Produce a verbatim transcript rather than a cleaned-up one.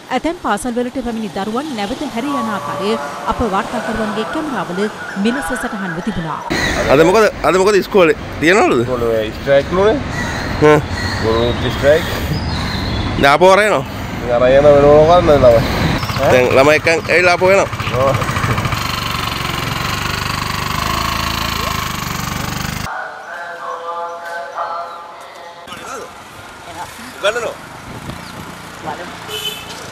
ඇතැම් පාසල්වලට පැමිණි දරුවන් නැවත හැරී යන ආකාරය අප වාර්තාකරුවන්ගේ කැමරාවල මෙලෙස සටහන්ව තිබුණා. අද මොකද අද මොකද ඉස්කෝලේ තියනවලුද? ඉස්කෝලේ ස්ට්‍රයික් නුනේ. හ්ම්. ගොනු ස්ට්‍රයික්. දාපෝ රේනෝ. අර යන වෙනව ගන්න ළමයි. දැන් ළමයි එක්කන් ඇවිල්ලා ආපෝ වෙනවා. ඔව්. ගන්නනෝ.